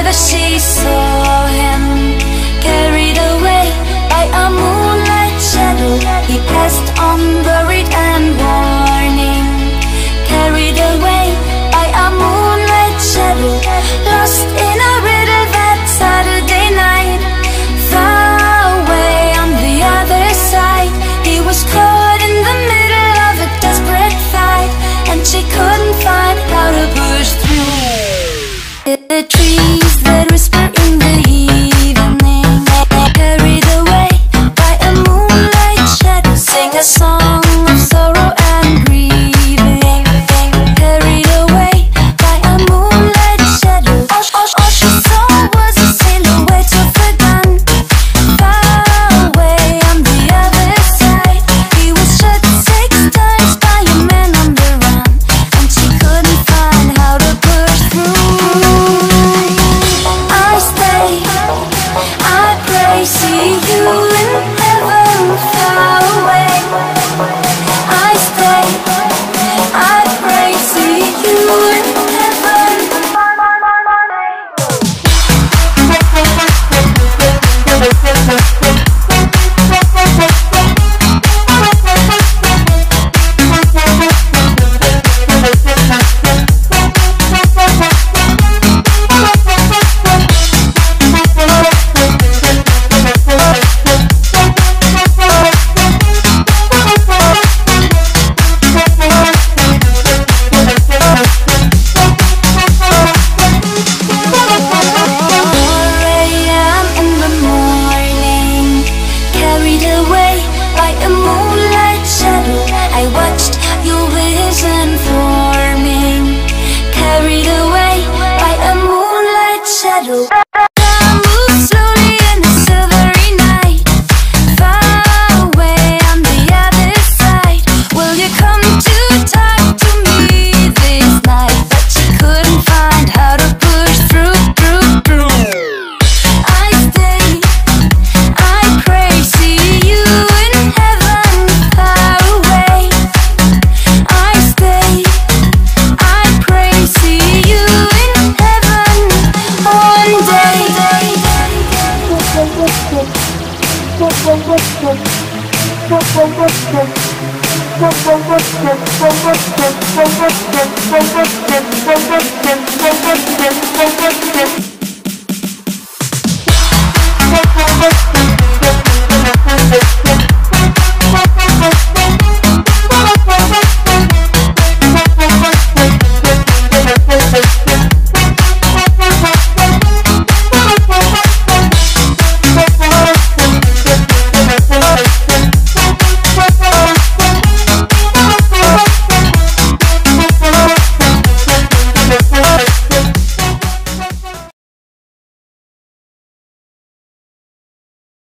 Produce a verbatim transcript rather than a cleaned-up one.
whenever she saw him, carried away by a moonlight shadow. He passed unburied and warning, carried away by a moonlight shadow, lost in a riddle that Saturday night. Far away on the other side, he was caught in the middle of a desperate fight, and she couldn't find how to push through. The trees that whisper in the evening, carried away by a moonlight shadow, sing a song of sorrow and grieving, carried away by a moonlight shadow. All, all, all she saw was a silhouette of a gun. Far away on the other side, he was shot six times by a man on the run, and she couldn't find how to push through. I stay, I pray, see you in heaven far away. I stay, I pray, see you in heaven. Shadow. I move slowly in the silvery night, far away on the other side. Will you come to talk to me this night? But she couldn't find how to push through, through, through. I stay, I pray, see you in heaven far away. I stay, I pray, see you in heaven one day. Thank you.